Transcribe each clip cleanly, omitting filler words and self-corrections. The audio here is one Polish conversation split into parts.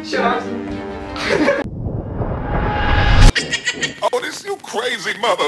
Siema. Oh, this you crazy mother.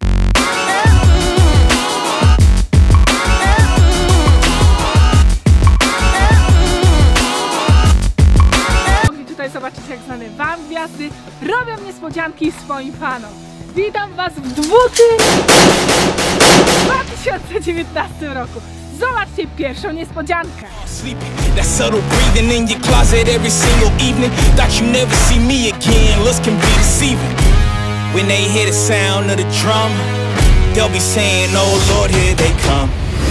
Mogli tutaj zobaczyć, jak znane wam gwiazdy robią niespodzianki swoim fanom. Witam was w 2019 roku. Zobaczcie pierwszą niespodziankę. That subtle breathing in your closet every single evening. Thought you never see me again. Looks can be deceiving. When they hear the sound of the drum, they'll be saying, oh Lord, here they come.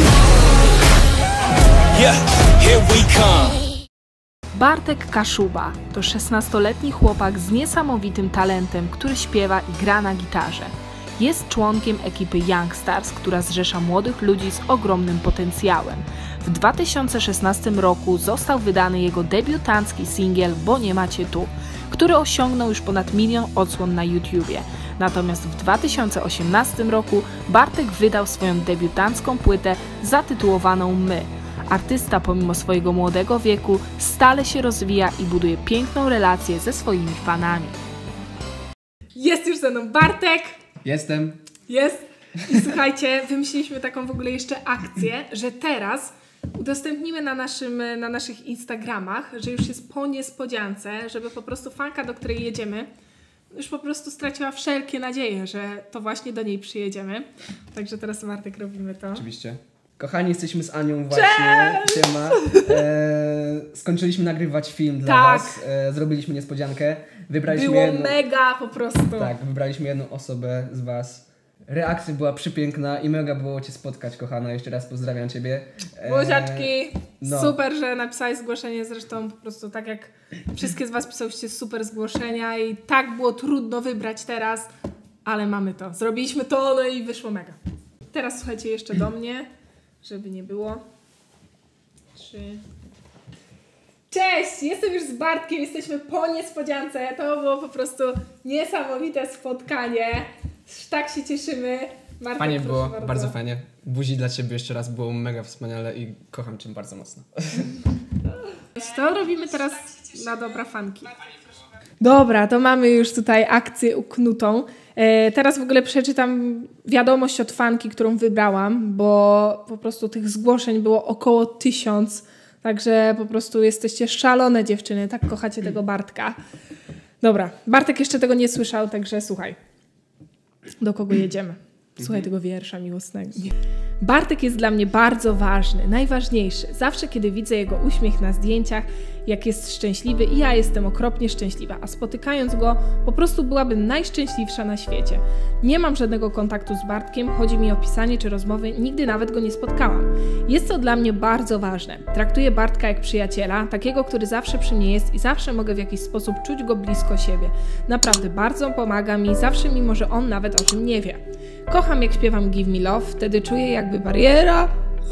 Yeah, here we come. Bartek Kaszuba to 16-letni chłopak z niesamowitym talentem, który śpiewa i gra na gitarze. Jest członkiem ekipy Youngstars, która zrzesza młodych ludzi z ogromnym potencjałem. W 2016 roku został wydany jego debiutancki singiel Bo nie macie tu, który osiągnął już ponad 1 000 000 odsłon na YouTubie. Natomiast w 2018 roku Bartek wydał swoją debiutancką płytę zatytułowaną My. Artysta pomimo swojego młodego wieku stale się rozwija i buduje piękną relację ze swoimi fanami. Jest już ze mną Bartek. Jestem. Jest. I słuchajcie, wymyśliliśmy taką w ogóle jeszcze akcję, że teraz udostępnimy na naszych Instagramach, że już jest po niespodziance, żeby po prostu fanka, do której jedziemy, już po prostu straciła wszelkie nadzieje, że to właśnie do niej przyjedziemy. Także teraz, Bartek, robimy to. Oczywiście. Kochani, jesteśmy z Anią właśnie. Siema. Skończyliśmy nagrywać film dla was. Zrobiliśmy niespodziankę. Było mega po prostu. Tak, wybraliśmy jedną osobę z was. Reakcja była przepiękna i mega było cię spotkać, kochana. Jeszcze raz pozdrawiam ciebie. Buziaczki. Super, że napisałeś zgłoszenie. Zresztą po prostu tak jak wszystkie z was pisałyście super zgłoszenia i tak było trudno wybrać teraz, ale mamy to. Zrobiliśmy to, no i wyszło mega. Teraz słuchajcie jeszcze do mnie, żeby nie było. 3. Cześć! Jestem już z Bartkiem, jesteśmy po niespodziance. To było po prostu niesamowite spotkanie. Tak się cieszymy. Bartek, fajnie było, bardzo fajnie. Buzi dla ciebie jeszcze raz, było mega wspaniale i kocham cię bardzo mocno. To robimy teraz dla dobra fanki. Dobra, to mamy już tutaj akcję uknutą. Teraz w ogóle przeczytam wiadomość od fanki, którą wybrałam, bo po prostu tych zgłoszeń było około 1000. Także po prostu jesteście szalone dziewczyny, tak kochacie tego Bartka. Dobra, Bartek jeszcze tego nie słyszał, także słuchaj. Do kogo jedziemy? Słuchaj tego wiersza miłosnego. Bartek jest dla mnie bardzo ważny, najważniejszy. Zawsze, kiedy widzę jego uśmiech na zdjęciach, jak jest szczęśliwy i ja jestem okropnie szczęśliwa, a spotykając go, po prostu byłabym najszczęśliwsza na świecie. Nie mam żadnego kontaktu z Bartkiem, chodzi mi o pisanie czy rozmowy, nigdy nawet go nie spotkałam. Jest to dla mnie bardzo ważne. Traktuję Bartka jak przyjaciela, takiego, który zawsze przy mnie jest i zawsze mogę w jakiś sposób czuć go blisko siebie. Naprawdę bardzo pomaga mi, zawsze mimo, że on nawet o tym nie wie. Kocham, jak śpiewam Give Me Love, wtedy czuję jakby bariera.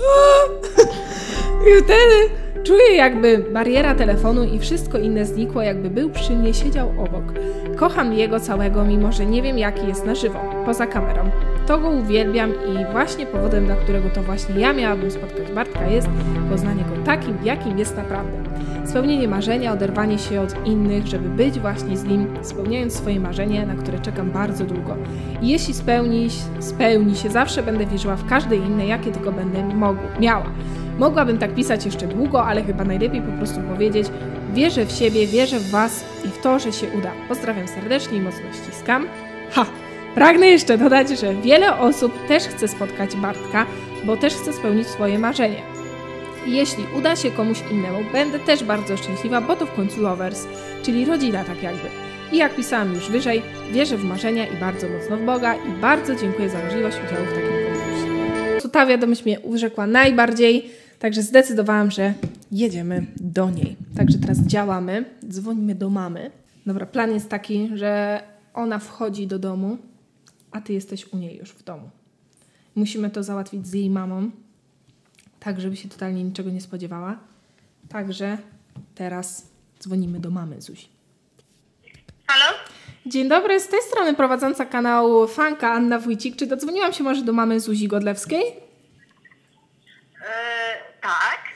I wtedy czuję jakby bariera telefonu i wszystko inne znikło, jakby był przy mnie, siedział obok. Kocham jego całego, mimo że nie wiem, jaki jest na żywo, poza kamerą. To go uwielbiam i właśnie powodem, dla którego to właśnie ja miałabym spotkać Bartka, jest poznanie go takim, jakim jest naprawdę. Spełnienie marzenia, oderwanie się od innych, żeby być właśnie z nim, spełniając swoje marzenie, na które czekam bardzo długo. I jeśli spełni się, zawsze będę wierzyła w każde inne, jakie tylko będę miała. Mogłabym tak pisać jeszcze długo, ale chyba najlepiej po prostu powiedzieć: wierzę w siebie, wierzę w was i w to, że się uda. Pozdrawiam serdecznie i mocno ściskam. Pragnę jeszcze dodać, że wiele osób też chce spotkać Bartka, bo też chce spełnić swoje marzenie. I jeśli uda się komuś innemu, będę też bardzo szczęśliwa, bo to w końcu lovers, czyli rodzina tak jakby. I jak pisałam już wyżej, wierzę w marzenia i bardzo mocno w Boga i bardzo dziękuję za możliwość udziału w takim konkursie. Ta wiadomość mnie urzekła najbardziej, także zdecydowałam, że jedziemy do niej. Także teraz działamy, dzwonimy do mamy. Dobra, plan jest taki, że ona wchodzi do domu, a ty jesteś u niej już w domu. Musimy to załatwić z jej mamą, tak żeby się totalnie niczego nie spodziewała. Także teraz dzwonimy do mamy Zuzi. Halo? Dzień dobry, z tej strony prowadząca kanału Fanka Anna Wójcik. Czy dodzwoniłam się może do mamy Zuzi Godlewskiej? Tak.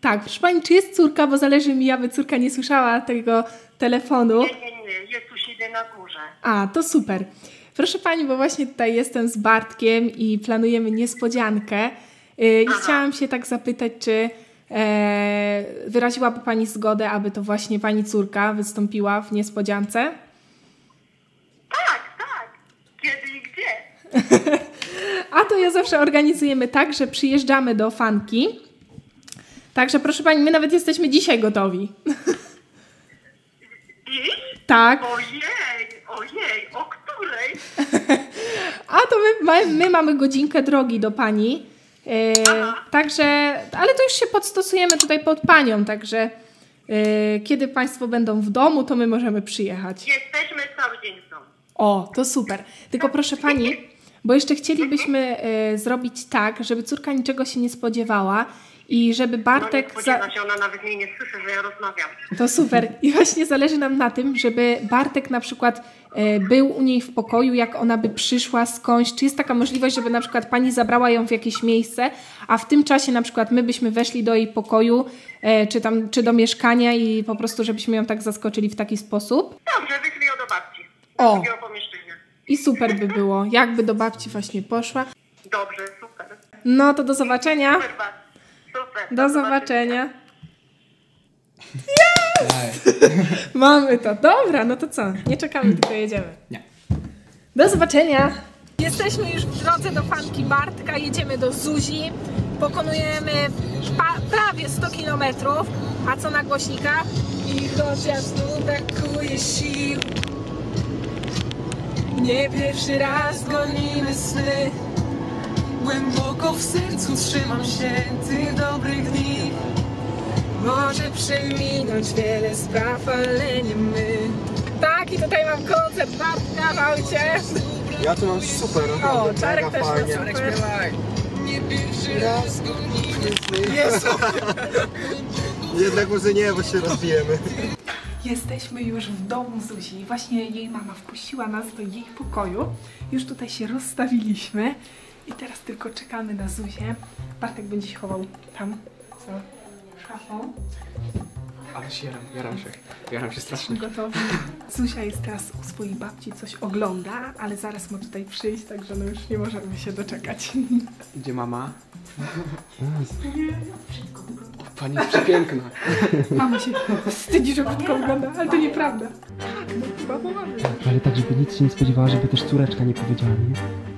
Tak, proszę pani, czy jest córka, bo zależy mi, aby córka nie słyszała tego telefonu. Nie, jest tu siedzę na górze. A, to super. Proszę pani, bo właśnie tutaj jestem z Bartkiem i planujemy niespodziankę. I chciałam się tak zapytać, czy wyraziłaby pani zgodę, aby to właśnie pani córka wystąpiła w niespodziance? Tak. Kiedy i gdzie? A to ja zawsze organizujemy tak, że przyjeżdżamy do Fanki. Także proszę pani, my nawet jesteśmy dzisiaj gotowi. Tak. Ojej, o której? A to my mamy godzinkę drogi do pani. Także, ale to już się podstosujemy tutaj pod panią, także kiedy państwo będą w domu, to my możemy przyjechać. Jesteśmy cały dzień w domu. O, to super. Tylko proszę pani, bo jeszcze chcielibyśmy zrobić tak, żeby córka niczego się nie spodziewała i żeby Bartek... No nie spodziewa się, ona nawet mnie nie słyszy, że ja rozmawiam. To super. I właśnie zależy nam na tym, żeby Bartek na przykład był u niej w pokoju, jak ona by przyszła skądś. Czy jest taka możliwość, żeby na przykład pani zabrała ją w jakieś miejsce, a w tym czasie na przykład my byśmy weszli do jej pokoju, czy do mieszkania i po prostu żebyśmy ją tak zaskoczyli w taki sposób? Dobrze, wyślij ją do babci. O. Do drugiego pomieszczenia. I super by było, jakby do babci właśnie poszła. Dobrze, super. No to do zobaczenia. Super. Do zobaczenia. Mamy to. Dobra, no to co? Nie czekamy, tylko jedziemy. Nie. Do zobaczenia. Jesteśmy już w drodze do Fanki Bartka. Jedziemy do Zuzi. Pokonujemy prawie 100 km. A co na głośnikach? I chociaż tu brakuje sił, nie pierwszy raz gonimy sny. Głęboko w sercu trzymam się tych dobrych dni. Może przeminąć wiele spraw, ale nie my. Tak, i tutaj mam koncert Bartka w aucie. Ja tu mam super. O, Czarek mega też ma fajnie. super. Nie pierwszy raz gonimy. Jezu. Jednak może nie, bo się rozbijemy. Jesteśmy już w domu Zuzi. Właśnie jej mama wpuściła nas do jej pokoju. Już tutaj się rozstawiliśmy. I teraz tylko czekamy na Zuzię. Bartek będzie się chował tam za szafą. Ale się jaram się strasznie. Gotowi. Zuzia jest teraz u swojej babci, coś ogląda, ale zaraz ma tutaj przyjść, także no już nie możemy się doczekać. Gdzie mama? Pani jest przepiękna. Mama się wstydzi, że brzydko wygląda, ale to nieprawda. Tak, no chyba mamy. Ale tak, żeby nic się nie spodziewała, żeby też córeczka nie powiedziała, nie?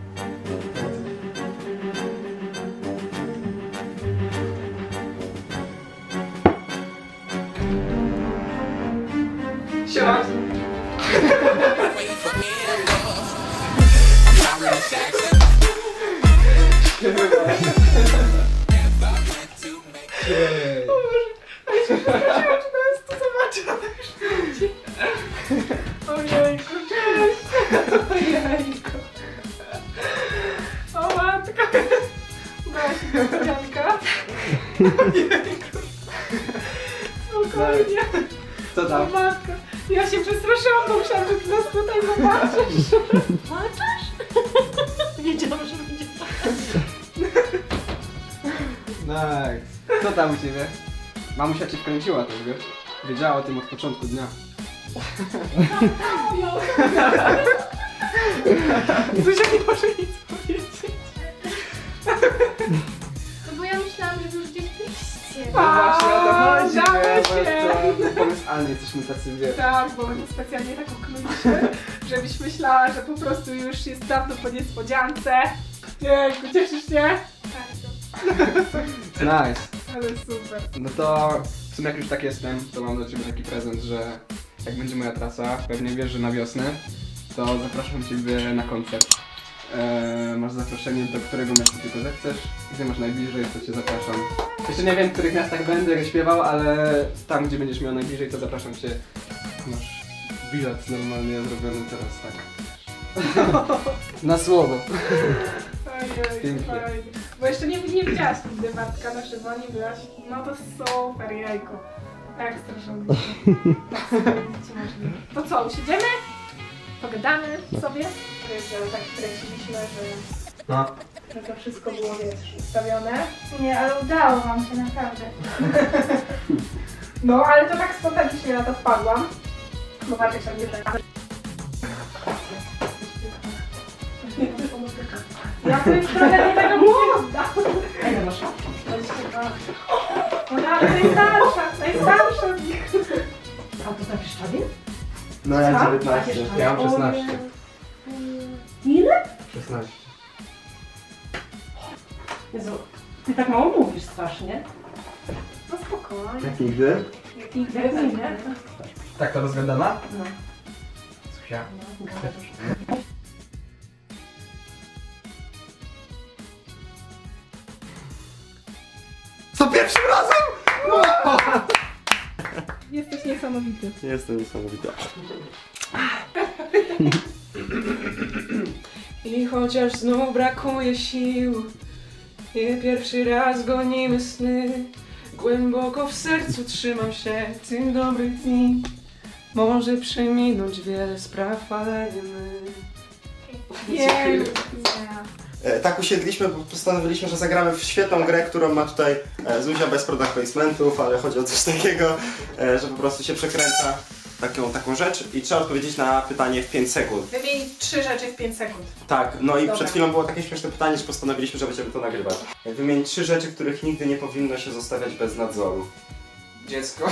Siema. Ojejku, cześć! Ojejku! O matko! Właśnie niespodzianka! Ojejku! Spokojnie! Co tam? O matko! Ja się przestraszyłam, bo myślałam, że ty nas tutaj zobaczysz! Zobaczysz? Wiedziałam, że będzie Tak. Co tam u ciebie? Mamusia cię wkręciła też, wiesz? Wiedziała o tym od początku dnia. Zuzia nie może nic powiedzieć. No bo ja myślałam, że już gdzieś byliście. No właśnie o to chodzi, dało bo się. to pomysłalnie jesteśmy tacy, wiesz. Tak, bo my to specjalnie tak uknęliśmy, żebyś myślała, że po prostu już jest dawno po niespodziance. Jejku, cieszysz się? Nice. Ale super. No to w sumie jak już tak jestem, to mam dla ciebie taki prezent, że jak będzie moja trasa, pewnie wiesz, że na wiosnę, to zapraszam ciebie na koncert. Masz zaproszenie, do którego miasta tylko zechcesz. Gdzie masz najbliżej, to cię zapraszam. Jeszcze nie wiem, w których miastach będę śpiewał, ale tam, gdzie będziesz miał najbliżej, to zapraszam cię. Masz bilet normalnie zrobiony teraz, tak. Na słowo. Ojej, Pięknie. fajnie. Bo jeszcze nie widziałaś nigdy Bartka na żywo, nie byłaś? No to super, jajko. Tak strasznie. To co, usiedzimy? Pogadamy sobie? Tak kręciliśmy, że... No. No to wszystko było, wiesz, ustawione. Nie, ale udało wam się, naprawdę. No, ale to tak spontanicznie na to wpadłam. Bo Bartek tam nie tak. Ja to już trochę nie tego młoda. Ile masz? 22. Ona najstarsza z nich. A to tak szczawie? No ja Co? 19, ja mam 16. Ile? 16. Jezu, ty tak mało mówisz strasznie. No spokojnie. Jak nigdy? Nigdy nie. Tak to rozgadana? No. Zuzia. Co pierwszym razem? Jesteś niesamowity. Jestem niesamowita. I chociaż znów brakuje sił, nie pierwszy raz gonimy sny, głęboko w sercu trzymam się tych dobrych dni. Może przeminąć wiele spraw, ale nie my. Nie. Tak usiedliśmy, bo postanowiliśmy, że zagramy w świetną grę, którą ma tutaj Zuzia bez product placementów, ale chodzi o coś takiego, że po prostu się przekręca taką rzecz i trzeba odpowiedzieć na pytanie w 5 sekund. Wymienić 3 rzeczy w 5 sekund. Tak, no i Dobra. przed chwilą było takie śmieszne pytanie, że postanowiliśmy, że będziemy to nagrywać. Wymienić 3 rzeczy, których nigdy nie powinno się zostawiać bez nadzoru. Dziecko.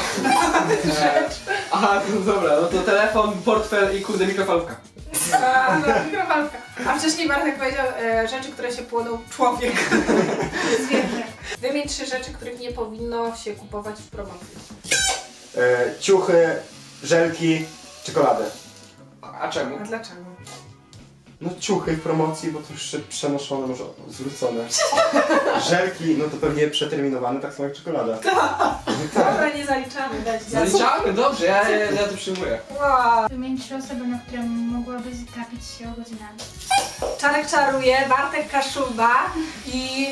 Aha, no dobra, no to telefon, portfel i kurde mikrofalówka. No, mikrofalka. A wcześniej Bartek powiedział rzeczy, które się płoną człowiek. Zwierzę. Wymień 3 rzeczy, których nie powinno się kupować w promocji. Ciuchy, żelki, czekoladę. A czemu? A dlaczego? No ciuchy w promocji, bo to już przenoszone, może zwrócone. Żelki, no to pewnie przeterminowane, tak samo jak czekolada. Dobra, nie zaliczamy. Dać Zaliczamy? Dobrze, ja to przyjmuję. Wow. Wymień 3 osoby, na które mogłabyś trafić się o godzinami. Czarek czaruje, Bartek Kaszuba i...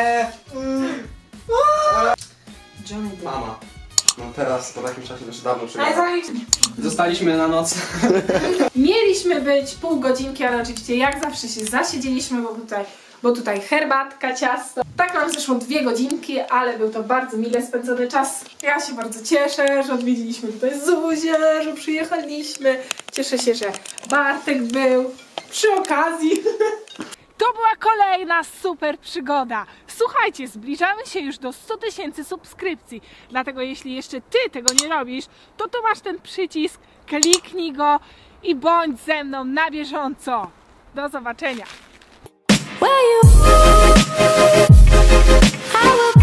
Johnny Depp. Mama. No teraz, po takim czasie, to już dawno Ale przegrałem. zaliczmy. Zostaliśmy na noc. Mieliśmy być pół godzinki, ale oczywiście jak zawsze się zasiedzieliśmy, bo tutaj herbatka, ciasto. Tak nam zeszło 2 godzinki, ale był to bardzo mile spędzony czas. Ja się bardzo cieszę, że odwiedziliśmy tutaj Zuzię, że przyjechaliśmy. Cieszę się, że Bartek był przy okazji. To była kolejna super przygoda. Słuchajcie, zbliżamy się już do 100 000 subskrypcji. Dlatego jeśli jeszcze ty tego nie robisz, to tu masz ten przycisk, kliknij go i bądź ze mną na bieżąco. Do zobaczenia. Where you? I will